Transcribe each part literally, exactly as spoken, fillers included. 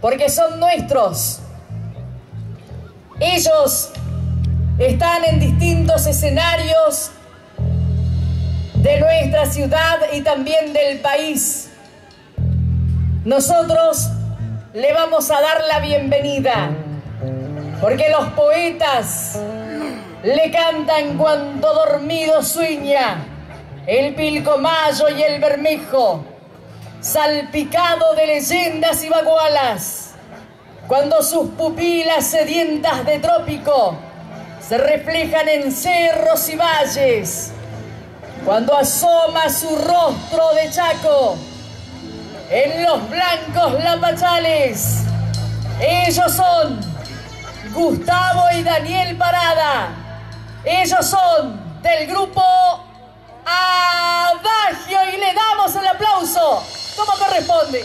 porque son nuestros. Ellos están en distintos escenarios de nuestra ciudad y también del país. Nosotros le vamos a dar la bienvenida, porque los poetas le cantan cuando dormido sueña el pilcomayo y el bermejo, salpicado de leyendas y bagualas, cuando sus pupilas sedientas de trópico se reflejan en cerros y valles, cuando asoma su rostro de chaco en los blancos lapachales. Ellos son Gustavo y Daniel Parada. Ellos son del grupo Adagio y le damos el aplauso como corresponde.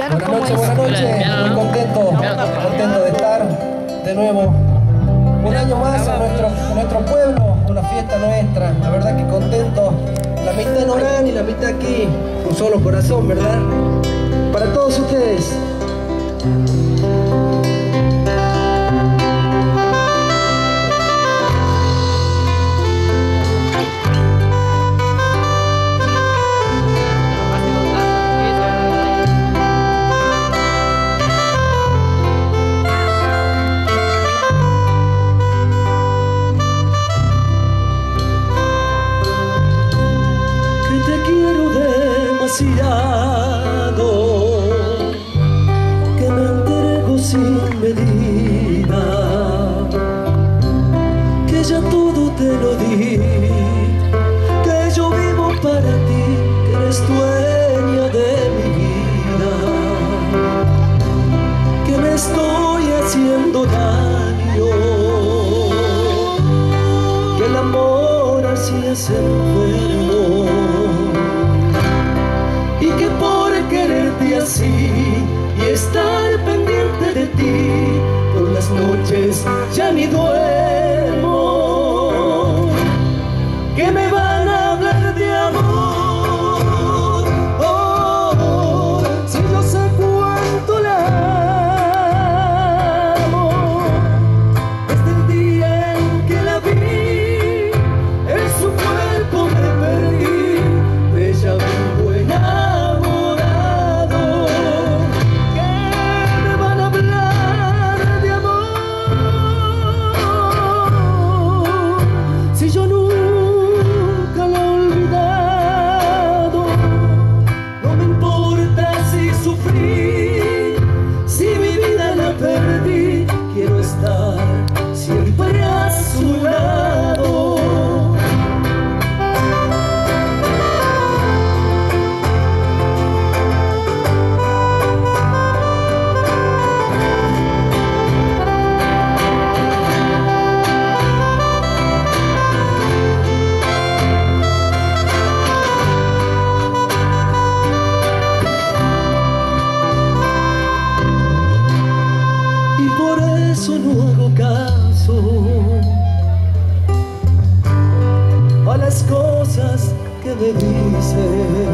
Contanos Buenas cómo noches, es. buenas noches. Muy contento, contento de estar de nuevo un año más en nuestro, en nuestro pueblo, una fiesta nuestra. La verdad que contento. La mitad en Orán y la mitad aquí, un solo corazón, ¿verdad? Para todos ustedes. Que me entrego sin medida, que ya todo te lo di, que yo vivo para ti, que eres dueña de mi vida, que me estoy haciendo daño, que el amor así es enfermo, y que por quererte así y estar pendiente de ti, por las noches ya ni duermo, que me van a hablar de amor, oh, oh, si yo sé cuánto la amo, desde el día en que la vi, en su cuerpo me perdí, de ella vivo enamorado, que me van a hablar de amor, si yo nunca la he olvidado. No me importa si sufrí, si mi vida la perdí, quiero estar siempre a su lado. Y por eso no hago caso a las cosas que me dicen,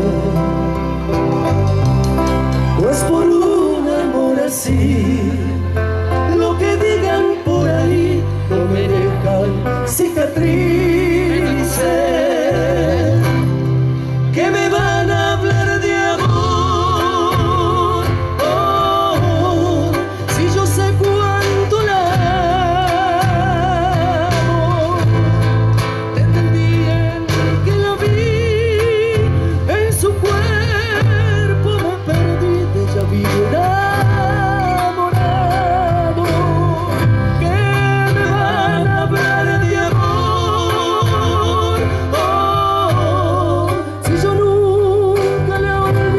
pues por un amor así, lo que digan por ahí no me dejan cicatrices, que me van a hablar de amor, oh, oh, si yo sé cuánto la amo, desde el día en que la vi, en su cuerpo me perdí, de ella vivo enamorado, que me van a hablar de amor, oh, oh, si yo nunca la he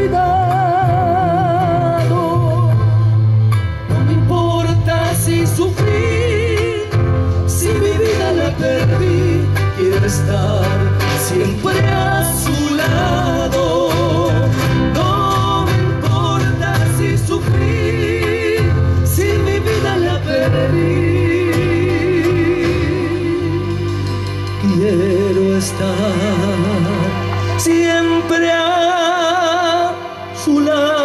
olvidado. No me importa si sufrí, si mi vida la perdí, quiero estar siempre a su lado. No me importa si sufrí, si mi vida la perdí, quiero estar siempre a su lado.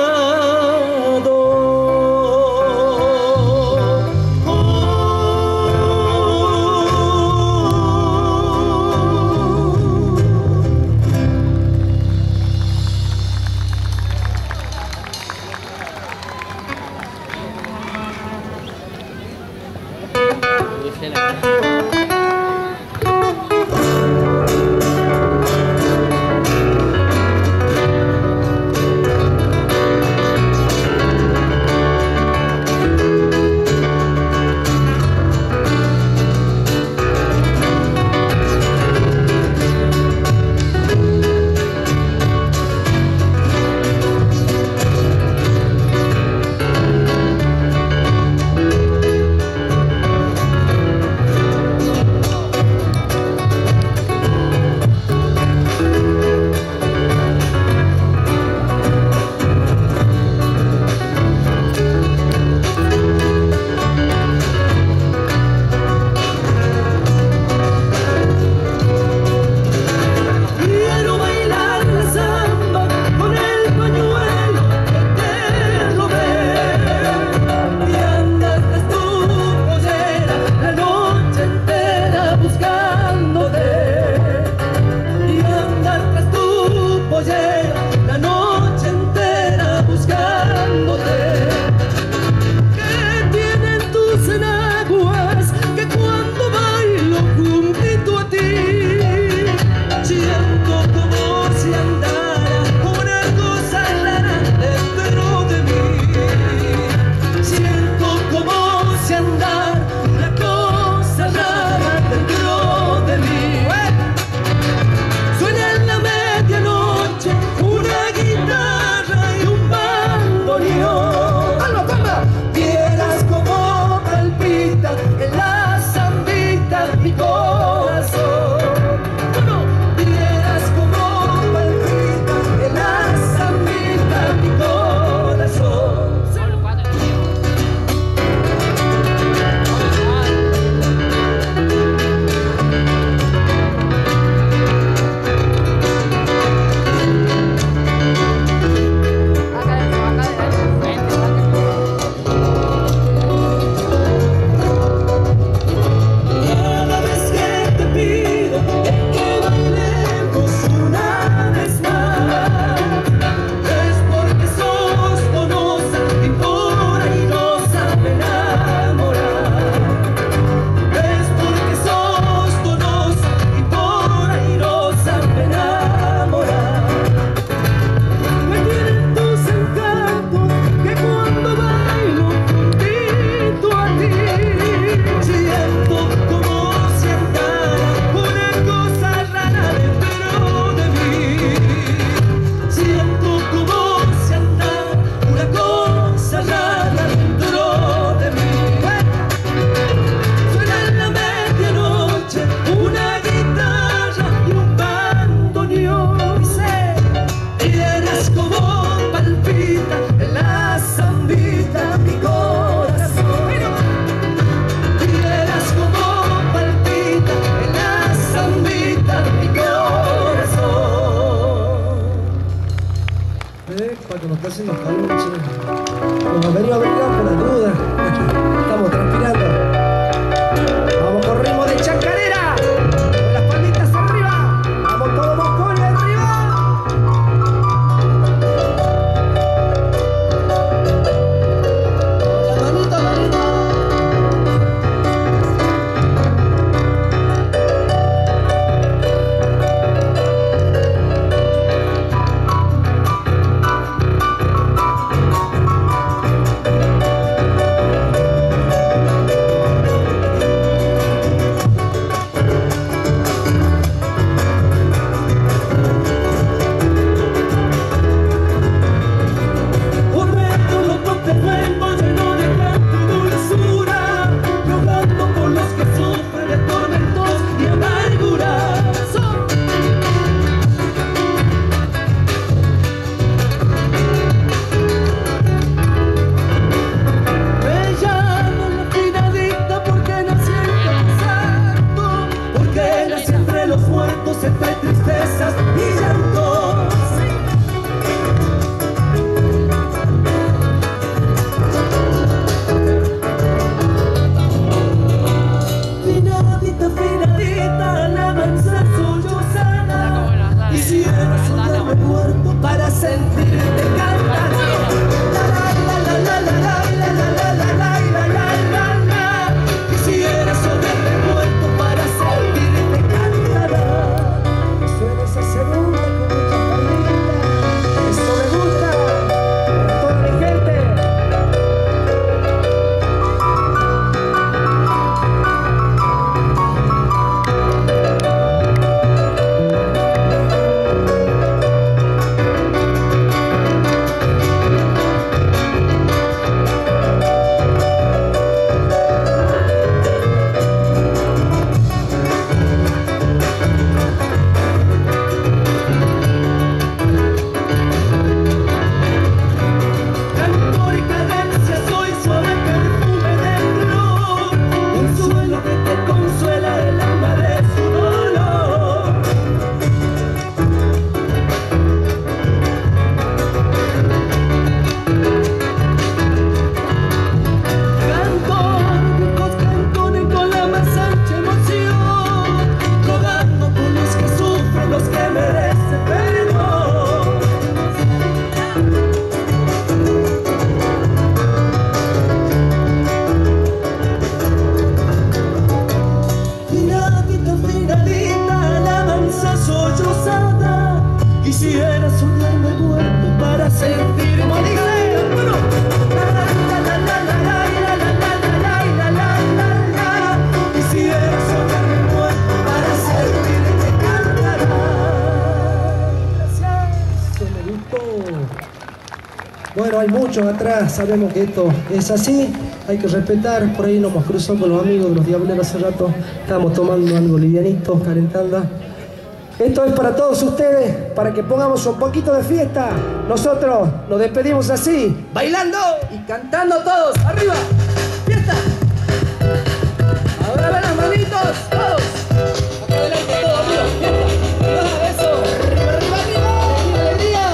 hay muchos atrás, sabemos que esto es así, hay que respetar. Por ahí nos hemos cruzado con los amigos de los Diableros hace rato, estábamos tomando algo livianito, calentando. Esto es para todos ustedes, para que pongamos un poquito de fiesta. Nosotros nos despedimos así, bailando y cantando todos. ¡Arriba! ¡Fiesta! Ahora ven las manitos, todos. Acá adelante, todos, arriba, fiesta. ¡Ah, eso! ¡Arriba, arriba, arriba! ¡Alegría,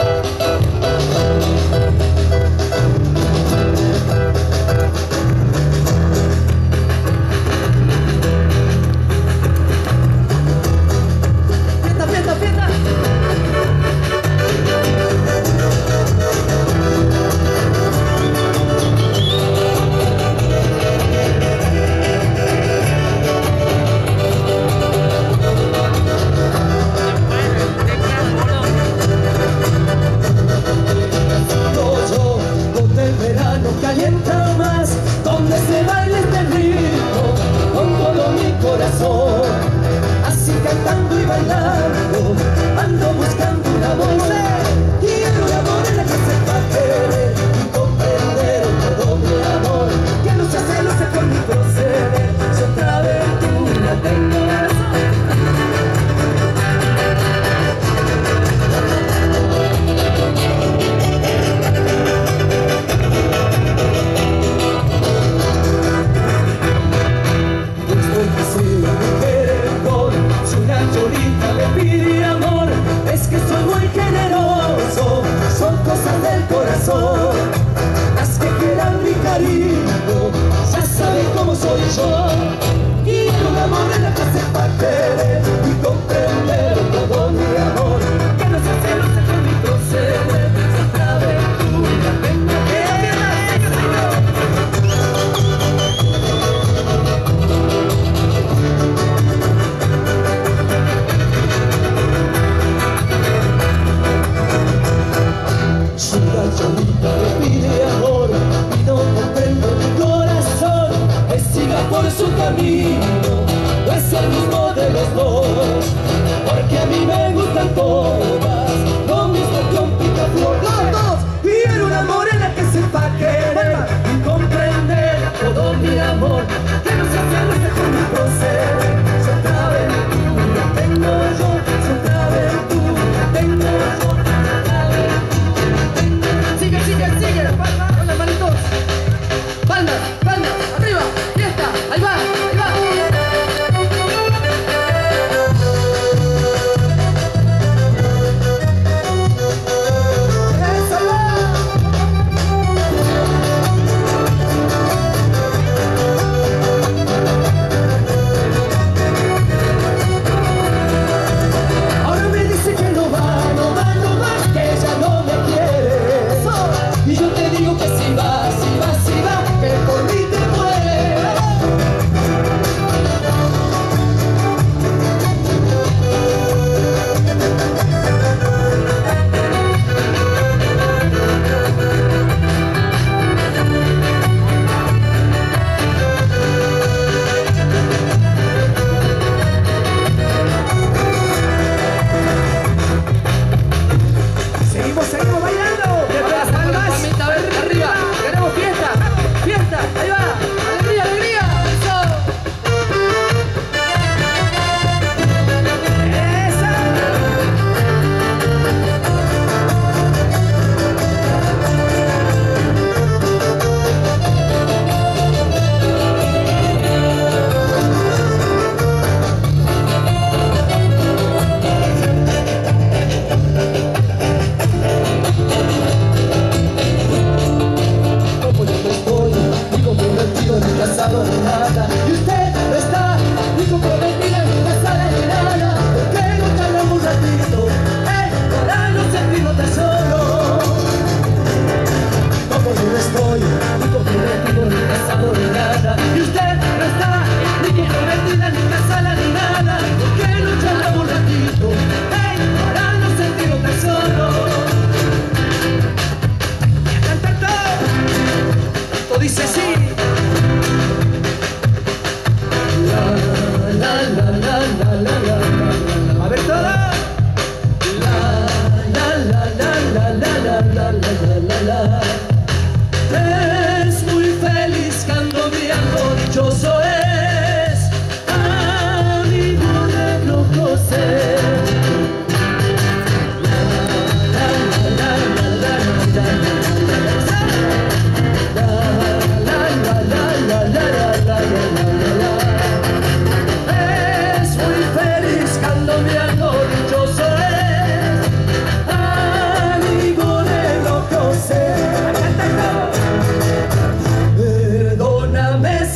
fiesta, fiesta, fiesta! Calienta más, donde se baile este ritmo, con todo mi corazón. Así cantando y bailando, ando buscando un amor. Quiero una morena que sepa querer y comprender todo mi amor, que no se celosa con mi proceder. Si otra aventura tengo las que quieran mi cariño, ya saben cómo soy yo. Quiero una morena que sepa querer y comprender todo mi amor, que no se celosa con mi proceder. Si otra aventura tengo que Cholita me pide amor y no comprendo mi corazón, que siga por su camino, no es el mismo de los dos, porque a mí me gustan todas, lo mismo que un picaflor. ¡Todos! Quiero una morena que sepa querer y comprender todo mi amor, que no se celosa con mi proceder. Si otra aventura tengo yo, si otra aventura tengo yo. Sigue, sigue, sigue, con las manitos. Palmas, palmas, arriba, fiesta, ahí va, ahí va. Eso va. Ahora me dice que no va, no va, no va, que ella no me quiere. Y yo te digo que si va, si va, si va, que por mí te muere. Seguimos, seguimos bailando. Arriba, queremos fiesta, fiesta, ahí va, alegría, alegría, eso. Esa. Casado ni nada, y usted no está ni comprometida ni casada ni nada. ¿Por qué no charlamos un ratito? Eh, para no sentirnos tan solo. Como yo no estoy ni comprometido ni casado ni nada, y usted no está ni comprometida ni casada ni nada. ¿Por qué no charlamos un ratito? Eh, para no sentirnos tan solo. Y a cantar todo. Esto dice sí. La la la la la la la. A ver toda. La la la la la la la la la la la.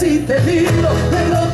naciste lindo, negro